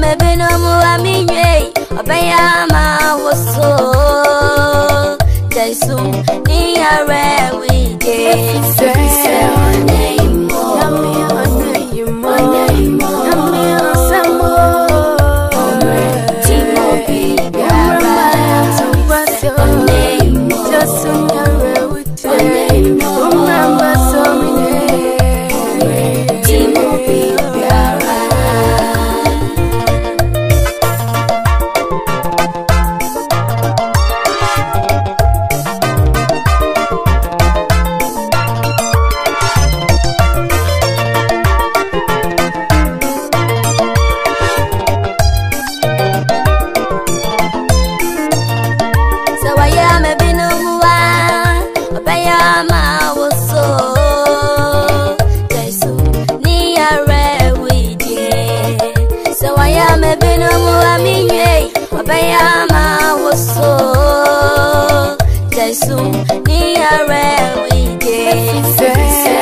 me beno muaminye Obayama was so Jesu ni are we did Obayama was so Jesu ni are we did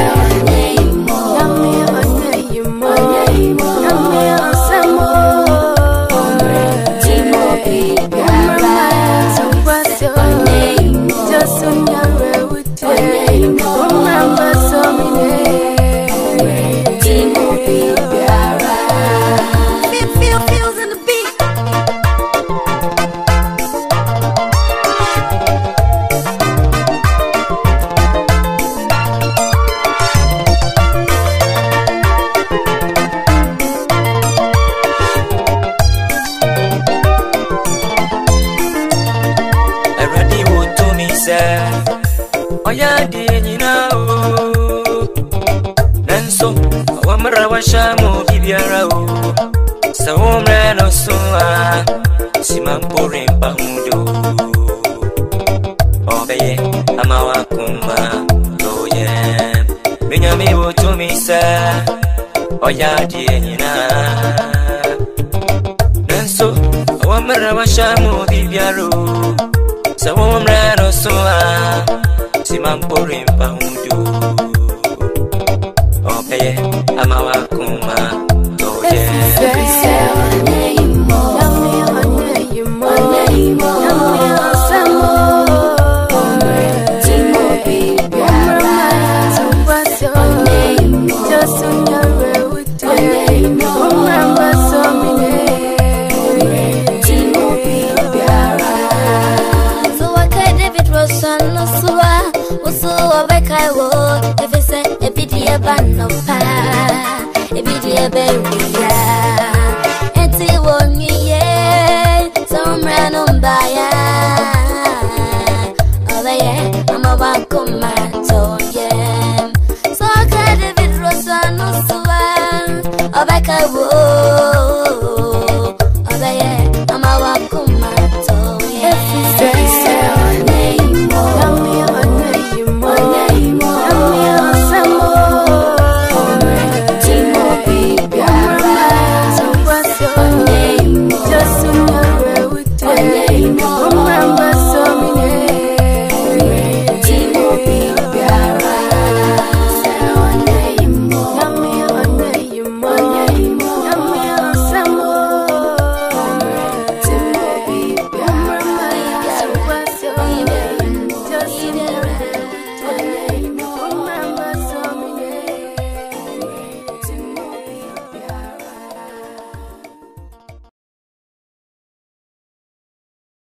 Oya dinina o Nanso Wamra washamu bibiara o Sawomre no suwa Simampore mpahundo Obeye amawakuma Loye Minyami utumisa Oya dinina Nanso Wamra washamu bibiara o Sawomre no suwa Simampore mpahundo Obeye amawakuma Loye Banopa, ebidia beria, enti wonye ye, somra numbaya. Obaye, amawakuma toye. So David Rosa no suwa, obeka wo. Obaye, amawakuma toye. Just